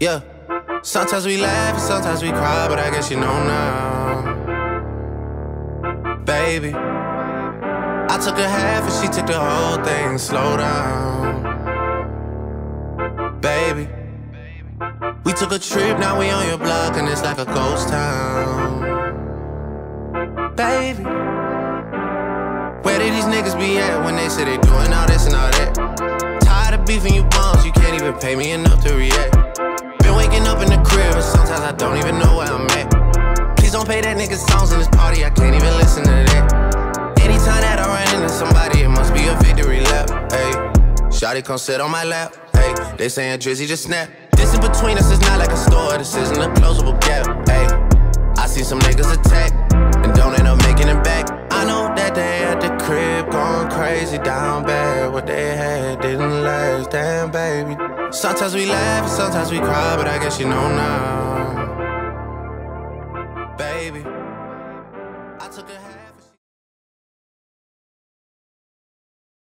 Yeah. Sometimes we laugh and sometimes we cry, but I guess you know now. Baby, I took a half and she took the whole thing. Slow down. Baby, we took a trip, now we on your block and it's like a ghost town. Baby, where did these niggas be at when they say they doing all this and all that? Tired of beefing you bums, you can't even pay me enough to react. Been waking up in the crib and sometimes I don't even know where I'm at. Please don't play that nigga songs in this party, I can't even listen to that. Anytime that I run into somebody, it must be a victory lap. Ayy, shawty come sit on my lap. Ayy, they saying Drizzy just snap. This in between us is not like a store, this isn't a closable gap. Ayy, I see some niggas attack and don't end up making it back. I know that they at the crib going crazy down bad. What they had didn't last, damn baby. Sometimes we laugh and sometimes we cry, but I guess you know now. Baby, I took a